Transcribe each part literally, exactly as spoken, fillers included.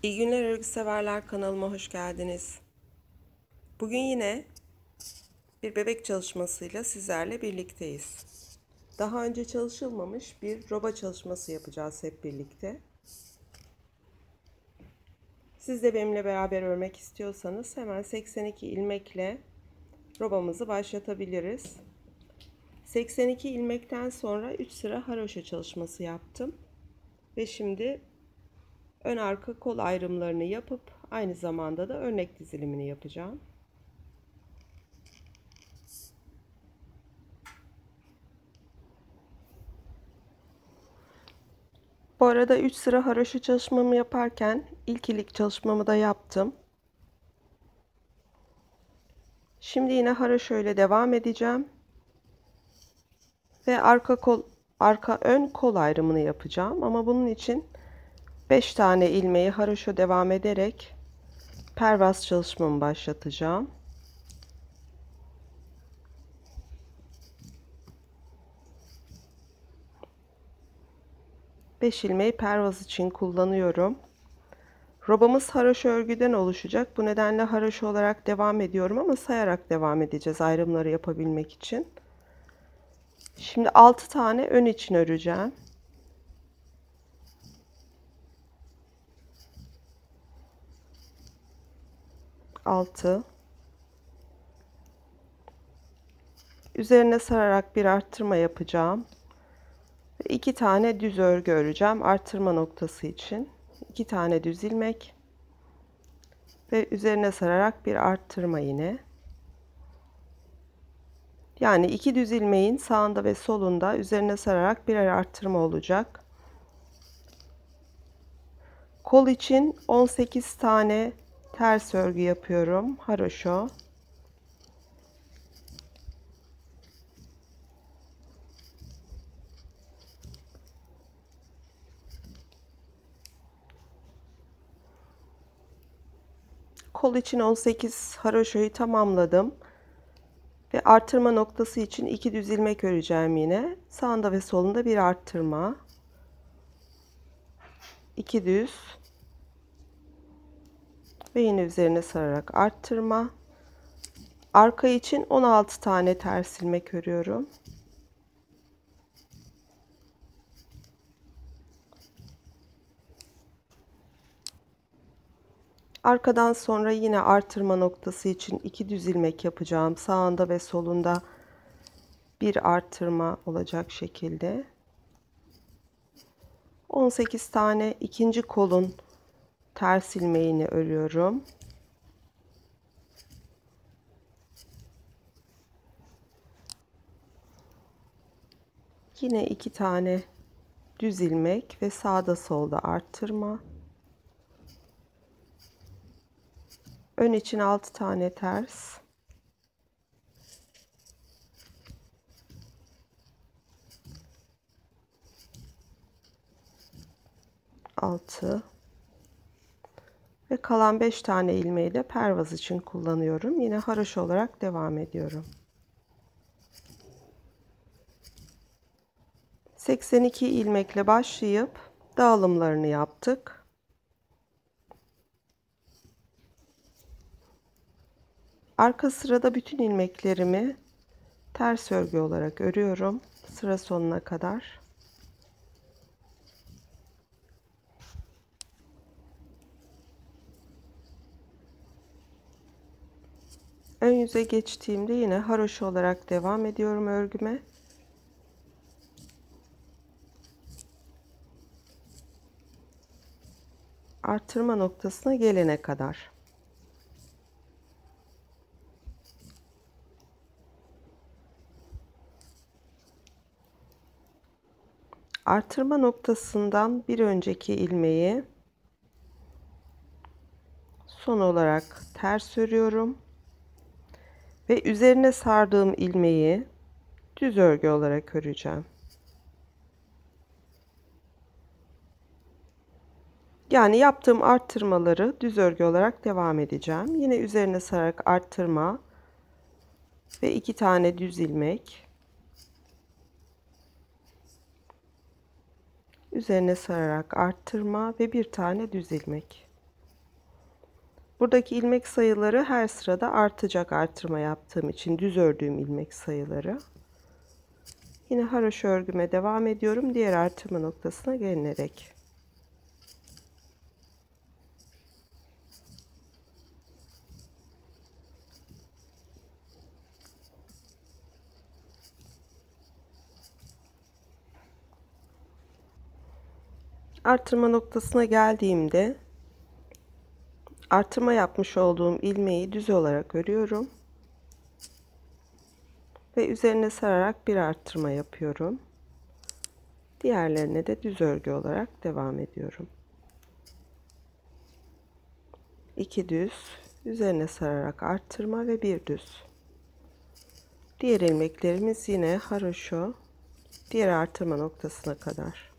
İyi günler örgü severler, kanalıma hoş geldiniz. Bugün yine bir bebek çalışmasıyla sizlerle birlikteyiz. Daha önce çalışılmamış bir roba çalışması yapacağız hep birlikte. Siz de benimle beraber örmek istiyorsanız hemen seksen iki ilmekle robamızı başlatabiliriz. seksen iki ilmekten sonra üç sıra haroşa çalışması yaptım. Ve şimdi ön arka kol ayrımlarını yapıp aynı zamanda da örnek dizilimini yapacağım. Bu arada üç sıra haroşa çalışmamı yaparken ilk ilik çalışmamı da yaptım. Şimdi yine haroşa ile devam edeceğim. Ve arka kol arka ön kol ayrımını yapacağım ama bunun için beş tane ilmeği haroşa devam ederek pervaz çalışmamı başlatacağım. beş ilmeği pervaz için kullanıyorum. Robamız haroşa örgüden oluşacak. Bu nedenle haroşa olarak devam ediyorum ama sayarak devam edeceğiz ayrımları yapabilmek için. Şimdi altı tane ön için öreceğim. altı. Üzerine sararak bir arttırma yapacağım. Ve iki tane düz örgü öreceğim arttırma noktası için. iki tane düz ilmek ve üzerine sararak bir arttırma yine. Yani iki düz ilmeğin sağında ve solunda üzerine sararak birer arttırma olacak. Kol için on sekiz tane ters örgü yapıyorum. Haroşo. Kol için on sekiz haroşoyu tamamladım. Ve arttırma noktası için iki düz ilmek öreceğim yine. Sağında ve solunda bir arttırma. iki düz. Ve yine üzerine sararak arttırma. Arka için on altı tane ters ilmek örüyorum. Arkadan sonra yine artırma noktası için iki düz ilmek yapacağım. Sağında ve solunda bir artırma olacak şekilde. on sekiz tane ikinci kolun ters ilmeğini örüyorum. Yine iki tane düz ilmek ve sağda solda arttırma. Ön için altı tane ters. altı ve kalan beş tane ilmeği de pervaz için kullanıyorum. Yine haroşa olarak devam ediyorum. seksen iki ilmekle başlayıp dağılımlarını yaptık. Arka sırada bütün ilmeklerimi ters örgü olarak örüyorum sıra sonuna kadar. Ön yüze geçtiğimde yine haroşa olarak devam ediyorum örgüme. Artırma noktasına gelene kadar. Artırma noktasından bir önceki ilmeği son olarak ters örüyorum ve üzerine sardığım ilmeği düz örgü olarak öreceğim. Yani yaptığım arttırmaları düz örgü olarak devam edeceğim. Yine üzerine sararak arttırma ve iki tane düz ilmek. Üzerine sararak arttırma ve bir tane düz ilmek. Buradaki ilmek sayıları her sırada artacak artırma yaptığım için, düz ördüğüm ilmek sayıları. Yine haroşa örgüme devam ediyorum diğer artırma noktasına gelinerek. Artırma noktasına geldiğimde artırma yapmış olduğum ilmeği düz olarak örüyorum ve üzerine sararak bir artırma yapıyorum. Diğerlerine de düz örgü olarak devam ediyorum. iki düz, üzerine sararak artırma ve bir düz. Diğer ilmeklerimiz yine haroşo, diğer artırma noktasına kadar.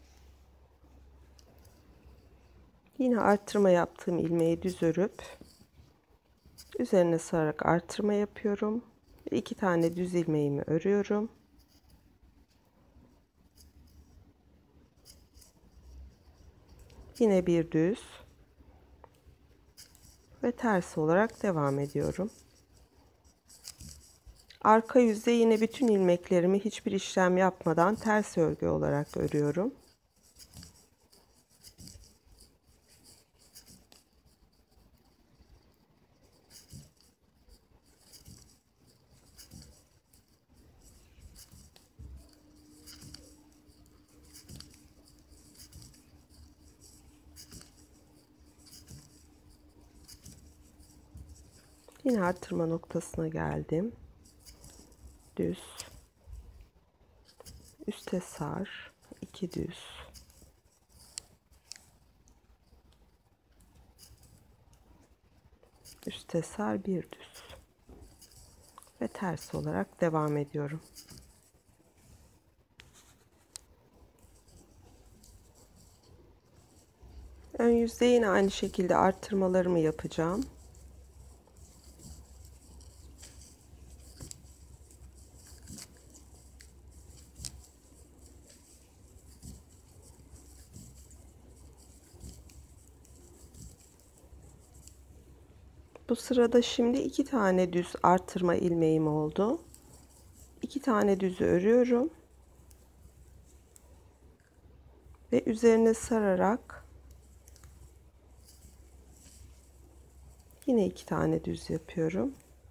Yine artırma yaptığım ilmeği düz örüp üzerine sararak artırma yapıyorum. İki tane düz ilmeğimi örüyorum. Yine bir düz ve ters olarak devam ediyorum. Arka yüzde yine bütün ilmeklerimi hiçbir işlem yapmadan ters örgü olarak örüyorum. Yine artırma noktasına geldim. Düz, üste sar, iki düz, üste sar, bir düz ve ters olarak devam ediyorum. Ön yüzde yine aynı şekilde artırmalarımı yapacağım. Bu sırada şimdi iki tane düz artırma ilmeğim oldu. İki tane düzü örüyorum ve üzerine sararak yine iki tane düz yapıyorum.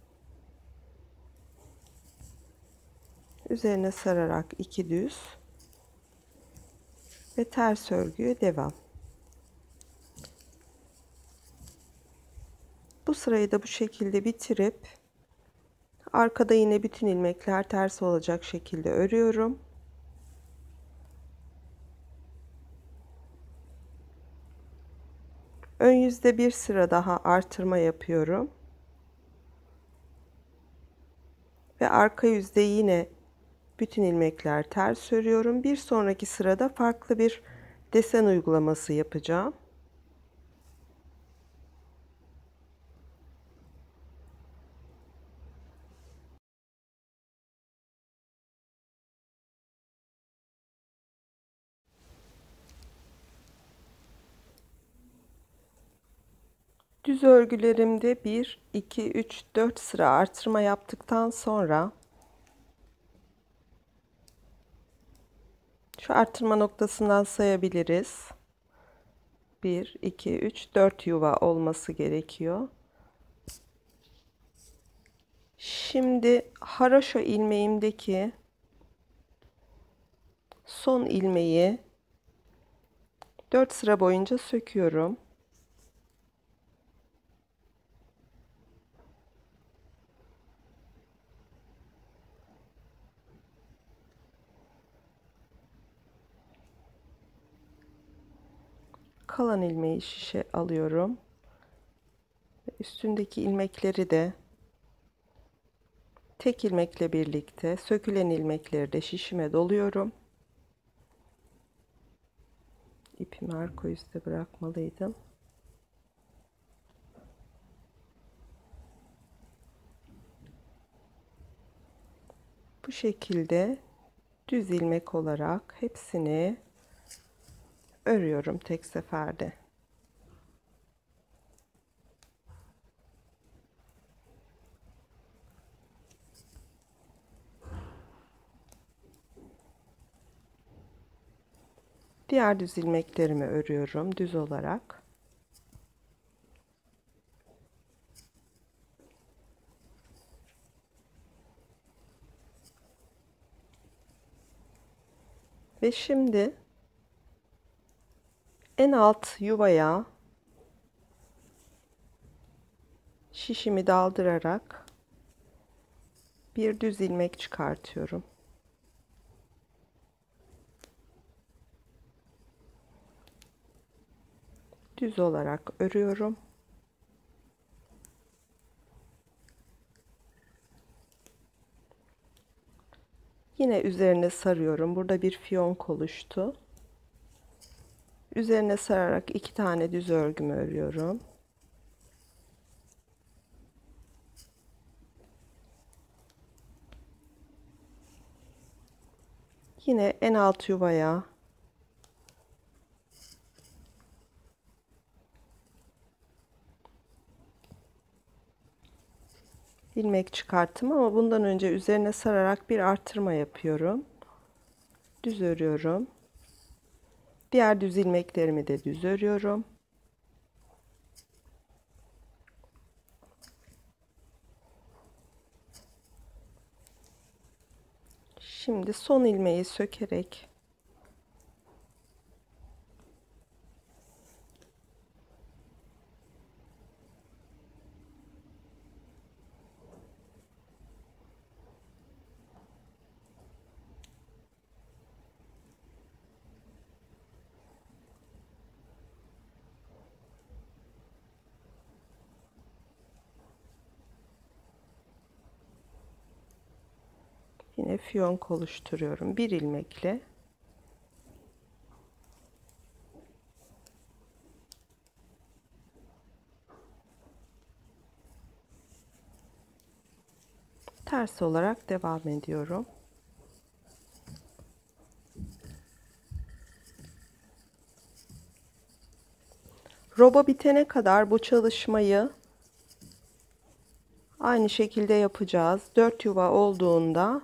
Üzerine sararak iki düz ve ters örgüye devam. Bu sırayı da bu şekilde bitirip arkada yine bütün ilmekler ters olacak şekilde örüyorum. Ön yüzde bir sıra daha artırma yapıyorum. Ve arka yüzde yine bütün ilmekler ters örüyorum. Bir sonraki sırada farklı bir desen uygulaması yapacağım. Düz örgülerimde bir, iki, üç, dört sıra artırma yaptıktan sonra şu artırma noktasından sayabiliriz. bir, iki, üç, dört yuva olması gerekiyor. Şimdi haroşa ilmeğimdeki son ilmeği dört sıra boyunca söküyorum. Kalan ilmeği şişe alıyorum. Üstündeki ilmekleri de tek ilmekle birlikte sökülen ilmekleri de şişime doluyorum. İpimi arka yüzde bırakmalıydım. Bu şekilde düz ilmek olarak hepsini örüyorum tek seferde. Diğer düz ilmeklerimi örüyorum düz olarak. Ve şimdi en alt yuvaya şişimi daldırarak bir düz ilmek çıkartıyorum. Düz olarak örüyorum. Yine üzerine sarıyorum. Burada bir fiyonk oluştu. Üzerine sararak iki tane düz örgümü örüyorum. Yine en alt yuvaya ilmek çıkarttım ama bundan önce üzerine sararak bir artırma yapıyorum. Düz örüyorum. Diğer düz ilmeklerimi de düz örüyorum. Şimdi son ilmeği sökerek yine fiyonk oluşturuyorum bir ilmekle. Ters olarak devam ediyorum. Roba bitene kadar bu çalışmayı aynı şekilde yapacağız. dört yuva olduğunda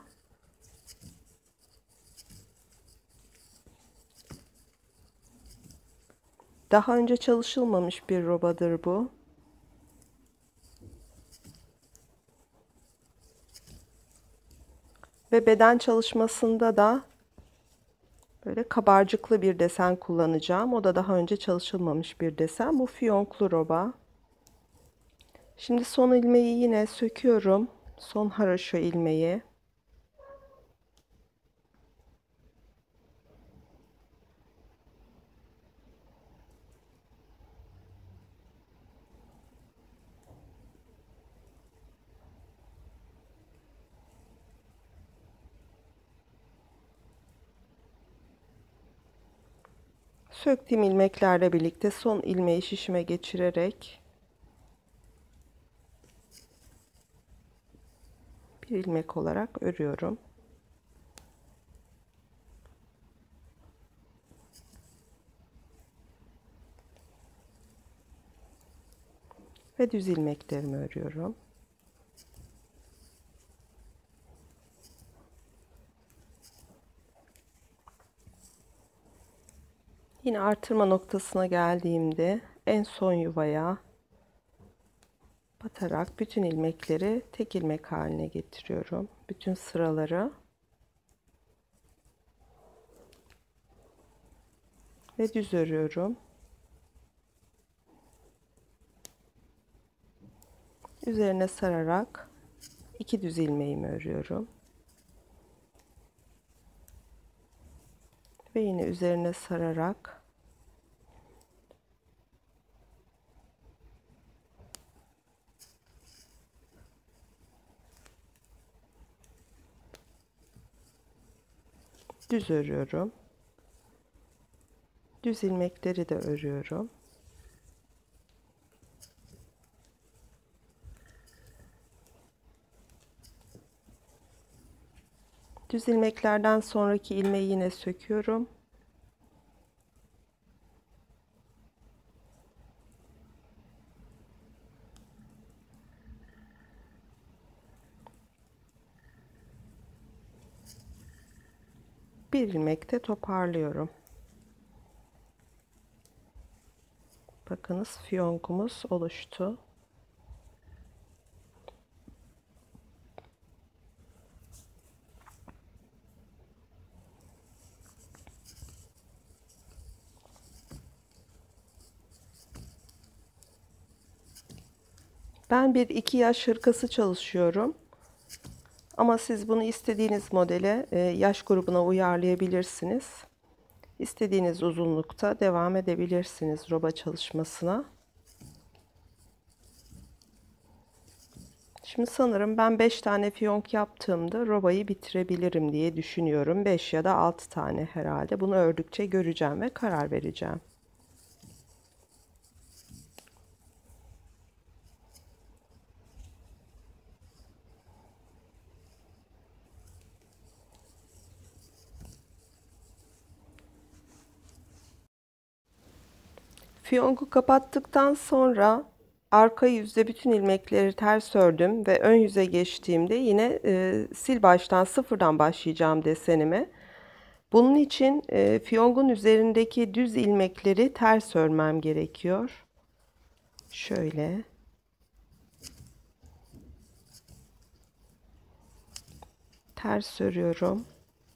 daha önce çalışılmamış bir robadır bu. Ve beden çalışmasında da böyle kabarcıklı bir desen kullanacağım. O da daha önce çalışılmamış bir desen. Bu fiyonklu roba. Şimdi son ilmeği yine söküyorum. Son haroşa ilmeği. Söktüğüm ilmeklerle birlikte son ilmeği şişime geçirerek bir ilmek olarak örüyorum. Ve düz ilmeklerimi örüyorum. Yine artırma noktasına geldiğimde en son yuvaya batarak bütün ilmekleri tek ilmek haline getiriyorum. Bütün sıraları ve düz örüyorum. Üzerine sararak iki düz ilmeğimi örüyorum. Ve yine üzerine sararak düz örüyorum. Düz ilmekleri de örüyorum. Düz ilmeklerden sonraki ilmeği yine söküyorum. Bir ilmekte toparlıyorum. Bakınız fiyonkumuz oluştu. Ben bir iki yaş hırkası çalışıyorum. Ama siz bunu istediğiniz modele, yaş grubuna uyarlayabilirsiniz. İstediğiniz uzunlukta devam edebilirsiniz roba çalışmasına. Şimdi sanırım ben beş tane fiyonk yaptığımda robayı bitirebilirim diye düşünüyorum. beş ya da altı tane herhalde. Bunu ördükçe göreceğim ve karar vereceğim. Fiyonku kapattıktan sonra arka yüzde bütün ilmekleri ters ördüm ve ön yüze geçtiğimde yine e, sil baştan sıfırdan başlayacağım desenime. Bunun için e, fiyongun üzerindeki düz ilmekleri ters örmem gerekiyor. Şöyle. Ters örüyorum.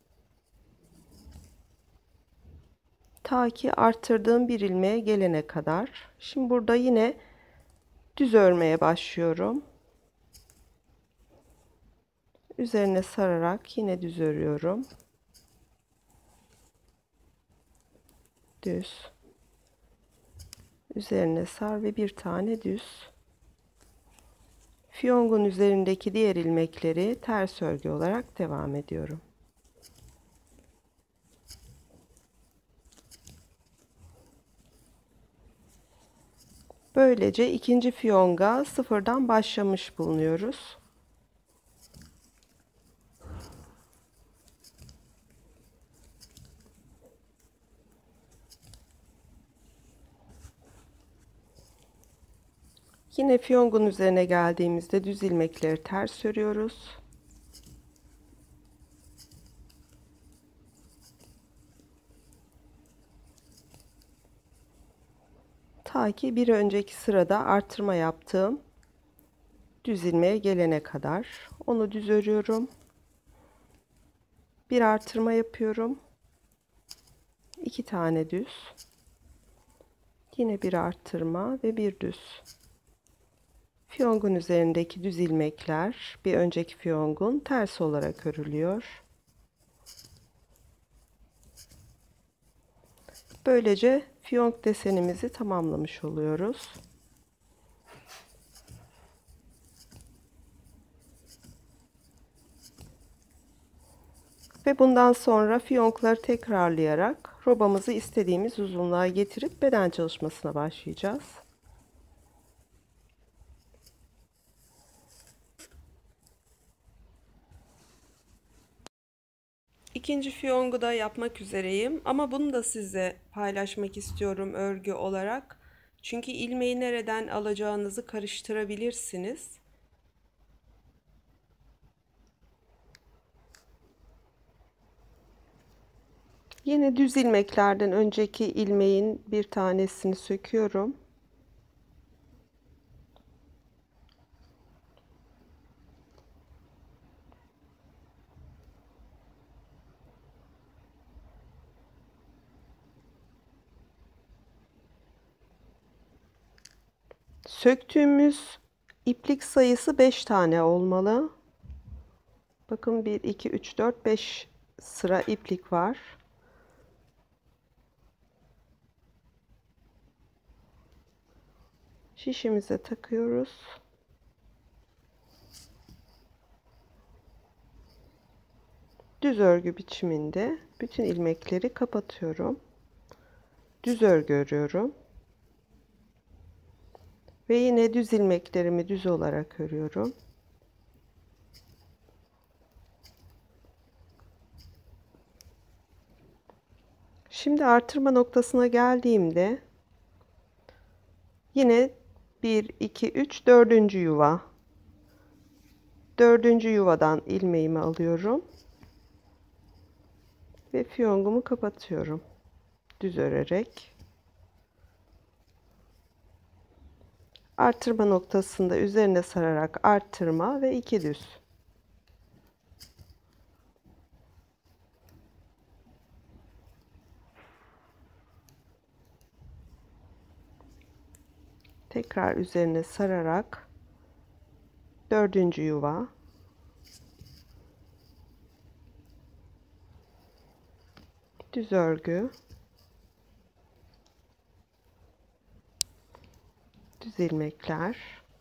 Ta ki arttırdığım bir ilmeğe gelene kadar. Şimdi burada yine düz örmeye başlıyorum. Üzerine sararak yine düz örüyorum. Düz. Üzerine sar ve bir tane düz. Fiyongun üzerindeki diğer ilmekleri ters örgü olarak devam ediyorum. Böylece ikinci fiyonga sıfırdan başlamış bulunuyoruz. Yine fiyongun üzerine geldiğimizde düz ilmekleri ters örüyoruz. Ta ki bir önceki sırada artırma yaptığım düz ilmeğe gelene kadar onu düz örüyorum. Bir artırma yapıyorum. İki tane düz. Yine bir artırma ve bir düz. Fiyongun üzerindeki düz ilmekler bir önceki fiyongun ters olarak örülüyor. Böylece fiyonk desenimizi tamamlamış oluyoruz. Ve bundan sonra fiyonkları tekrarlayarak robamızı istediğimiz uzunluğa getirip beden çalışmasına başlayacağız. İkinci fiyongu da yapmak üzereyim ama bunu da size paylaşmak istiyorum örgü olarak. Çünkü ilmeği nereden alacağınızı karıştırabilirsiniz. Yine düz ilmeklerden önceki ilmeğin bir tanesini söküyorum. Söktüğümüz iplik sayısı beş tane olmalı. Bakın bir, iki, üç, dört, beş sıra iplik var. Şişimize takıyoruz. Düz örgü biçiminde bütün ilmekleri kapatıyorum. Düz örgü örüyorum. Ve yine düz ilmeklerimi düz olarak örüyorum. Şimdi artırma noktasına geldiğimde yine bir, iki, üç, dördüncü yuva. Dördüncü yuvadan ilmeğimi alıyorum. Ve fiyongumu kapatıyorum. Düz örerek. Artırma noktasında üzerine sararak artırma ve iki düz. Tekrar üzerine sararak dördüncü yuva, düz örgü, düz ilmekler,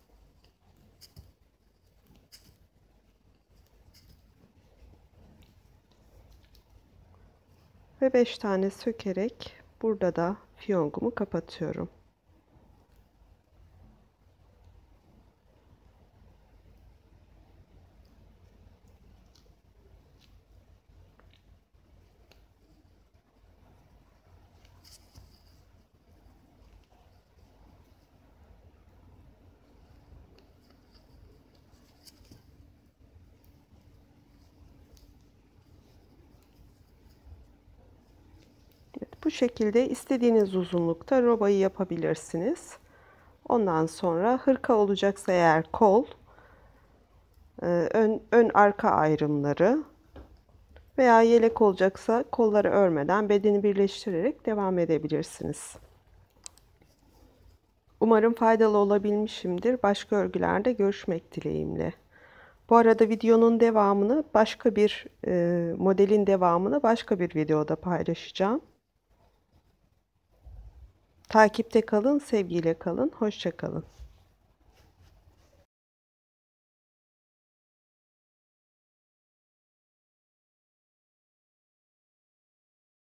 ve beş tane sökerek burada da fiyongumu kapatıyorum. Bu şekilde istediğiniz uzunlukta robayı yapabilirsiniz. Ondan sonra hırka olacaksa eğer kol, ön, ön arka ayrımları veya yelek olacaksa kolları örmeden bedeni birleştirerek devam edebilirsiniz. Umarım faydalı olabilmişimdir. Başka örgülerde görüşmek dileğimle. Bu arada videonun devamını başka bir e, modelin devamını başka bir videoda paylaşacağım. Takipte kalın, sevgiyle kalın, hoşça kalın.